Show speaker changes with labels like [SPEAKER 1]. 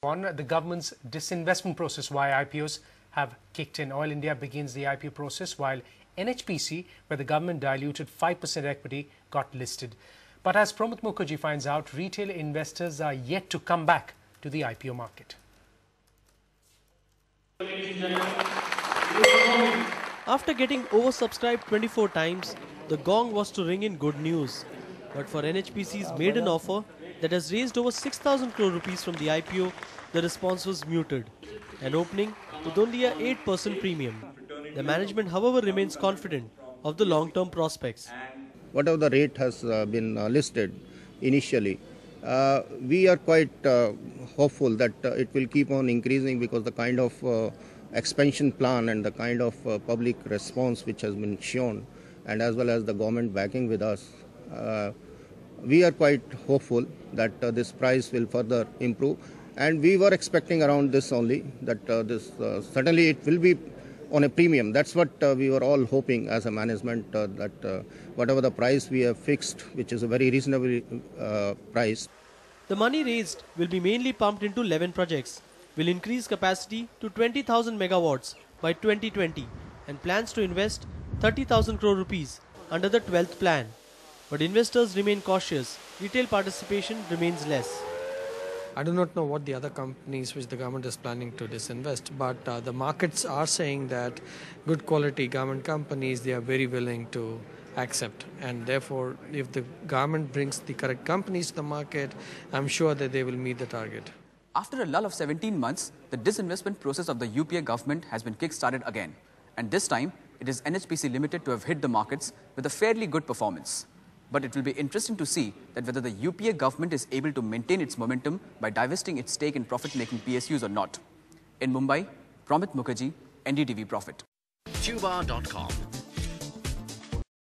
[SPEAKER 1] On the government's disinvestment process via IPOs have kicked in. Oil India begins the IPO process, while NHPC, where the government diluted 5% equity, got listed. But as Pramod Mukherjee finds out, retail investors are yet to come back to the IPO market.
[SPEAKER 2] After getting oversubscribed 24 times, the gong was to ring in good news. But for NHPC's maiden offer that has raised over 6,000 crore rupees from the IPO, the response was muted, an opening with only a 8% premium. The management, however, remains confident of the long-term prospects.
[SPEAKER 3] Whatever the rate has been listed initially, we are quite hopeful that it will keep on increasing, because the kind of expansion plan and the kind of public response which has been shown, and as well as the government backing with us, we are quite hopeful that this price will further improve. And we were expecting around this only, that certainly it will be on a premium. That's what we were all hoping as a management, that whatever the price we have fixed, which is a very reasonable price.
[SPEAKER 2] The money raised will be mainly pumped into 11 projects, will increase capacity to 20,000 megawatts by 2020, and plans to invest 30,000 crore rupees under the 12th plan. But investors remain cautious. Retail participation remains less.
[SPEAKER 4] I do not know what the other companies which the government is planning to disinvest, but the markets are saying that good quality government companies, they are very willing to accept, and therefore if the government brings the correct companies to the market, I'm sure that they will meet the target.
[SPEAKER 5] After a lull of 17 months, the disinvestment process of the UPA government has been kick-started again, and this time it is NHPC Limited to have hit the markets with a fairly good performance. But it will be interesting to see that whether the UPA government is able to maintain its momentum by divesting its stake in profit-making PSUs or not. In Mumbai, Pramod Mukherjee, NDTV Profit.
[SPEAKER 6] Tuba.com